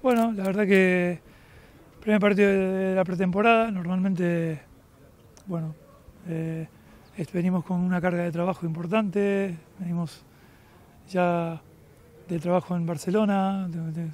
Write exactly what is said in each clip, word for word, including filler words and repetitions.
Bueno, la verdad que primer partido de la pretemporada, normalmente, bueno, eh, venimos con una carga de trabajo importante, venimos ya de trabajo en Barcelona, de, de,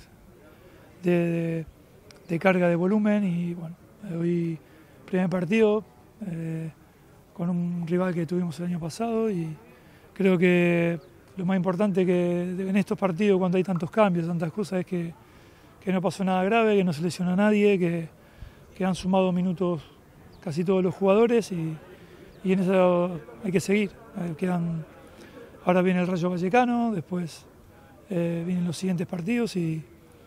de, de carga de volumen y bueno, hoy primer partido eh, con un rival que tuvimos el año pasado y creo que lo más importante que en estos partidos cuando hay tantos cambios, tantas cosas es que, que no pasó nada grave, que no se lesionó a nadie, que, que han sumado minutos casi todos los jugadores y, y en eso hay que seguir. Quedan, ahora viene el Rayo Vallecano, después eh, vienen los siguientes partidos y,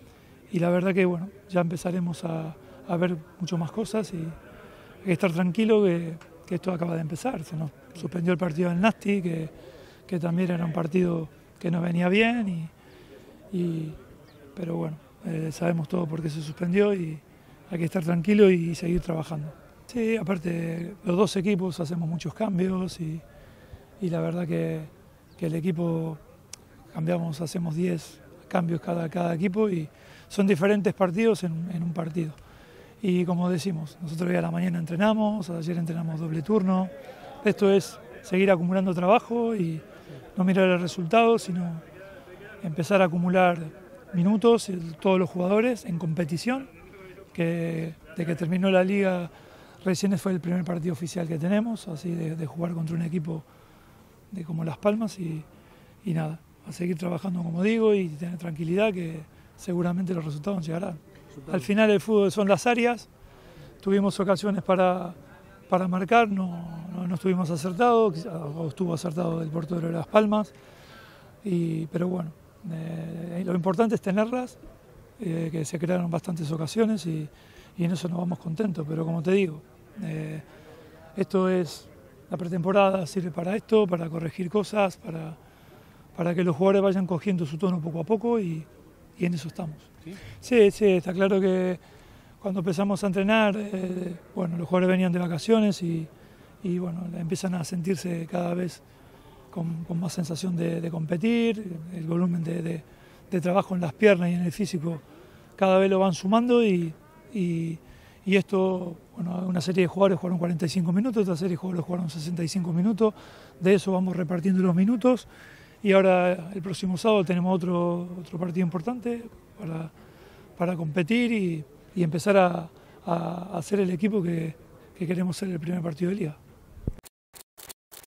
y la verdad que bueno, ya empezaremos a, a ver mucho más cosas y hay que estar tranquilo que, que esto acaba de empezar. Se nos suspendió el partido del Nasti, que, que también era un partido que nos venía bien, y, y, pero bueno, eh, sabemos todo por qué se suspendió y hay que estar tranquilo y seguir trabajando. Sí, aparte los dos equipos hacemos muchos cambios y, y la verdad que, que el equipo cambiamos, hacemos diez cambios cada, cada equipo y son diferentes partidos en, en un partido. Y como decimos, nosotros hoy a la mañana entrenamos, ayer entrenamos doble turno. Esto es seguir acumulando trabajo y no mirar el resultado, sino empezar a acumular minutos, todos los jugadores en competición, que de que terminó la liga recién fue el primer partido oficial que tenemos, así de, de jugar contra un equipo de como Las Palmas y, y nada, a seguir trabajando como digo y tener tranquilidad que seguramente los resultados llegarán. Al final el fútbol son las áreas, tuvimos ocasiones para, para marcar, no, no, no estuvimos acertados, o estuvo acertado el portero de Las Palmas, y, pero bueno, eh, lo importante es tenerlas, eh, que se crearon bastantes ocasiones y, y en eso nos vamos contentos, pero como te digo, eh, esto es, la pretemporada sirve para esto, para corregir cosas, para, para que los jugadores vayan cogiendo su tono poco a poco y, y en eso estamos. ¿Sí? Sí, sí, está claro que cuando empezamos a entrenar, eh, bueno, los jugadores venían de vacaciones y, y bueno, empiezan a sentirse cada vez con, con más sensación de, de competir, el volumen de, de, de trabajo en las piernas y en el físico cada vez lo van sumando y, y, y esto, bueno, una serie de jugadores jugaron cuarenta y cinco minutos, otra serie de jugadores jugaron sesenta y cinco minutos, de eso vamos repartiendo los minutos. Y ahora el próximo sábado tenemos otro, otro partido importante para, para competir y, y empezar a, a, a ser el equipo que, que queremos ser el primer partido de liga.